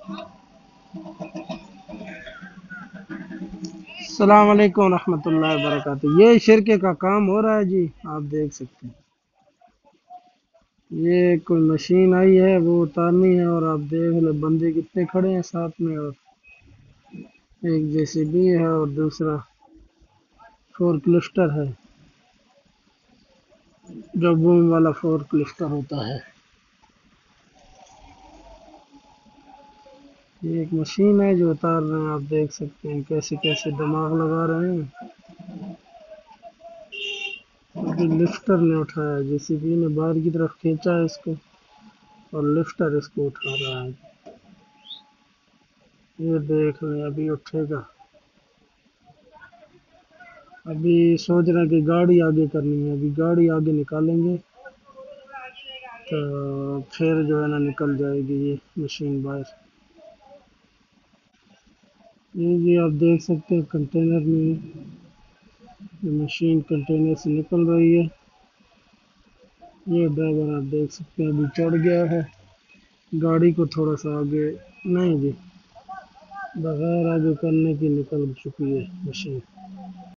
السلام علیکم ورحمۃ اللہ وبرکاتہ۔ یہ شرکے کا کام ہو رہا ہے جی، آپ دیکھ سکتے ہیں۔ یہ کوئی مشین آئی ہے، وہ اتارنی ہے، اور آپ دیکھ لیں بندے کتنے کھڑے ہیں ساتھ میں، اور ایک جے سی بی ہے اور دوسرا فورک لفٹر ہے، جو بوم والا فورک لفٹر ہوتا ہے۔ یہ ایک مشین ہے جو اتار رہے ہیں، آپ دیکھ سکتے ہیں کیسے کیسے دماغ لگا رہے ہیں۔ ابھی لفٹر نے اٹھایا، جے سی بی نے باہر کی طرف کھینچا ہے اس کو، اور لفٹر اس کو اٹھا رہا ہے۔ یہ دیکھ لیں ابھی اٹھے گا۔ ابھی سوچ رہے ہیں کہ گاڑی آگے کرنی ہے، ابھی گاڑی آگے نکالیں گے تو پھر جو ہے نا نکل جائے گی یہ مشین باہر۔ یہ بھی آپ دیکھ سکتے ہیں کنٹینر میں یہ مشین کنٹینر سے نکل رہی ہے۔ یہ ڈرائیور آپ دیکھ سکتے ہیں ابھی چڑھ گیا ہے، گاڑی کو تھوڑا سا آگے نہیں جی، بغیر آگے کرنے کی نکل چکی ہے مشین۔